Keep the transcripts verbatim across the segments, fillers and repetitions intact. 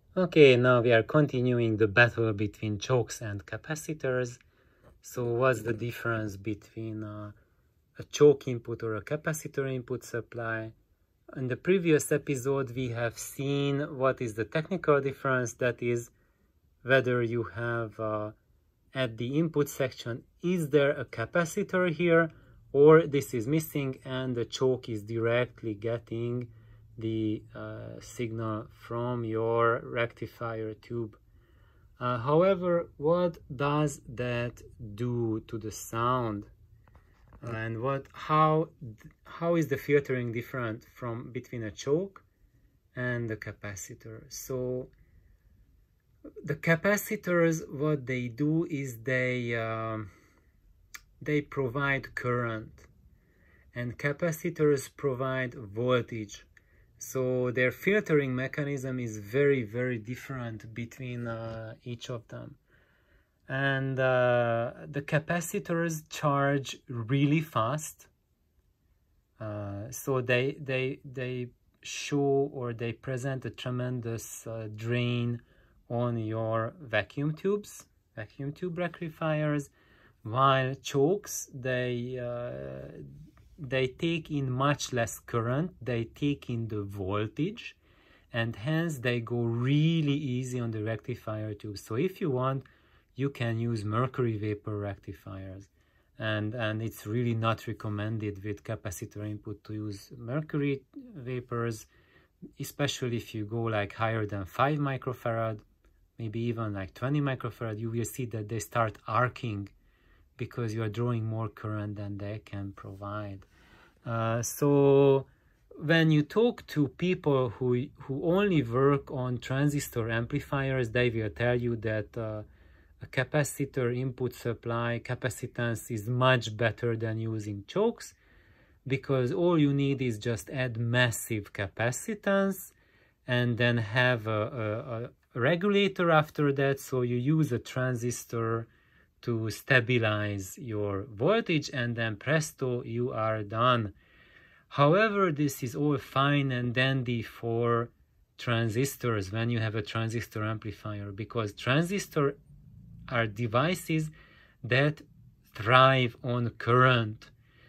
Okay, now we are continuing the battle between chokes and capacitors. So what's the difference between uh, a choke input or a capacitor input supply? In the previous episode, we have seen what is the technical difference, that is whether you have uh, at the input section, is there a capacitor here, or this is missing and the choke is directly getting the uh, signal from your rectifier tube. Uh, however, what does that do to the sound? And what how how is the filtering different from between a choke and the capacitor? So the capacitors, what they do is they um, they provide current, and capacitors provide voltage. So their filtering mechanism is very, very different between uh, each of them. And uh, the capacitors charge really fast. Uh, so they, they, they show or they present a tremendous uh, drain on your vacuum tubes, vacuum tube rectifiers, while chokes, they uh, they take in much less current, they take in the voltage, and hence they go really easy on the rectifier tube. So if you want, you can use mercury vapor rectifiers, and and it's really not recommended with capacitor input to use mercury vapors, especially if you go like higher than five microfarad, maybe even like twenty microfarad. You will see that they start arcing because you are drawing more current than they can provide. Uh, so when you talk to people who who only work on transistor amplifiers, they will tell you that uh, a capacitor input supply capacitance is much better than using chokes, because all you need is just add massive capacitance and then have a, a, a regulator after that. So you use a transistor to stabilize your voltage, and then presto, you are done. However, this is all fine and dandy for transistors when you have a transistor amplifier, because transistors are devices that thrive on current.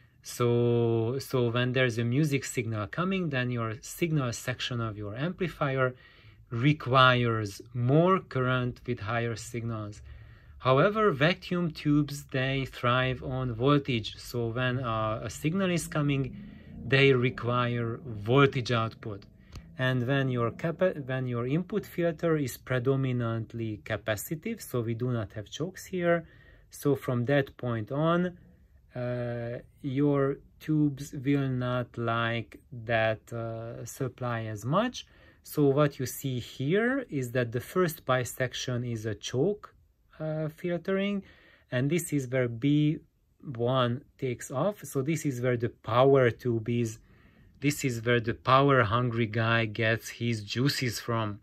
So, so when there's a music signal coming, then your signal section of your amplifier requires more current with higher signals. However, vacuum tubes, they thrive on voltage. So when uh, a signal is coming, they require voltage output. And when your, when your input filter is predominantly capacitive, so we do not have chokes here, so from that point on, uh, your tubes will not like that uh, supply as much. So what you see here is that the first bisection is a choke Uh, filtering, and this is where B one takes off. So this is where the power tube is. This is where the power hungry guy gets his juices from.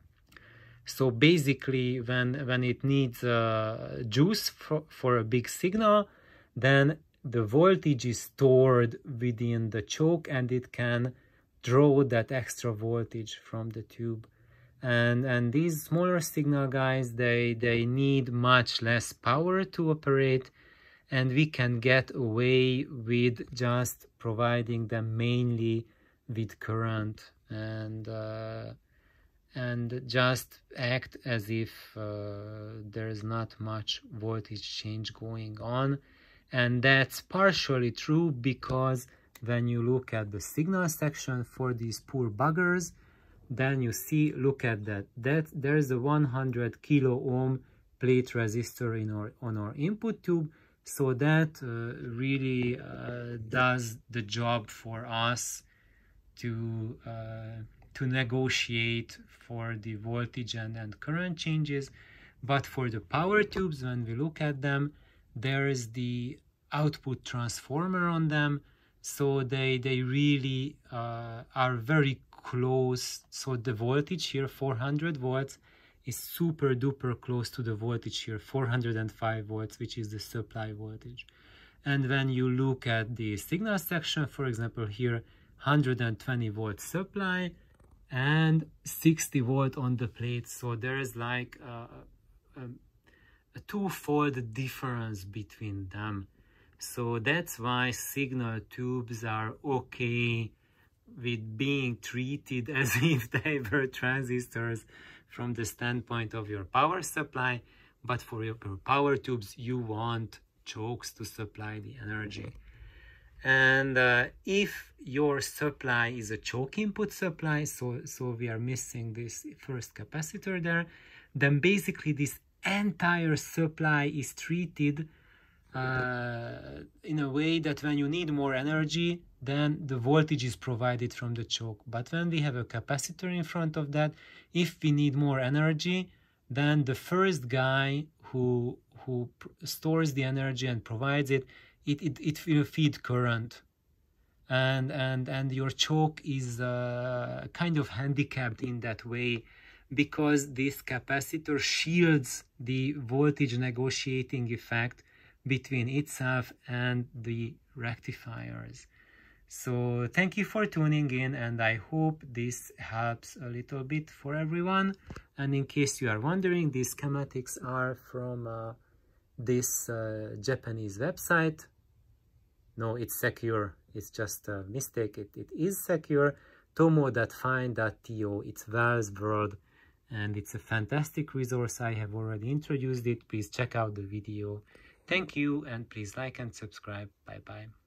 So basically, when when it needs uh, juice for, for a big signal, then the voltage is stored within the choke and it can draw that extra voltage from the tube. And and these smaller signal guys, they they need much less power to operate, and we can get away with just providing them mainly with current, and uh, and just act as if uh, there's not much voltage change going on. And that's partially true, because when you look at the signal section for these poor buggers, then you see, look at that, that there's a one hundred kilo ohm plate resistor in our, on our input tube. So that uh, really uh, does the job for us to, uh, to negotiate for the voltage and, and current changes. But for the power tubes, when we look at them, there is the output transformer on them. So they, they really uh, are very close. So the voltage here, four hundred volts, is super duper close to the voltage here, four hundred five volts, which is the supply voltage. And when you look at the signal section, for example, here, one hundred twenty volt supply, and sixty volt on the plate. So there is like a, a, a twofold difference between them. So that's why signal tubes are okay with being treated as if they were transistors from the standpoint of your power supply, but for your power tubes you want chokes to supply the energy. And uh, if your supply is a choke input supply, so so we are missing this first capacitor there, then basically this entire supply is treated uh, in a way that when you need more energy, then the voltage is provided from the choke. But when we have a capacitor in front of that, if we need more energy, then the first guy who who stores the energy and provides it, it it, it will feed current, and and and your choke is uh, kind of handicapped in that way, because this capacitor shields the voltage negotiating effect between itself and the rectifiers. So thank you for tuning in, and I hope this helps a little bit for everyone. And in case you are wondering, these schematics are from uh, this uh, Japanese website. No, it's secure. It's just a mistake. It, it is secure. tomo dot fine dot to. It's Valve's World, and it's a fantastic resource. I have already introduced it. Please check out the video. Thank you, and please like and subscribe. Bye bye.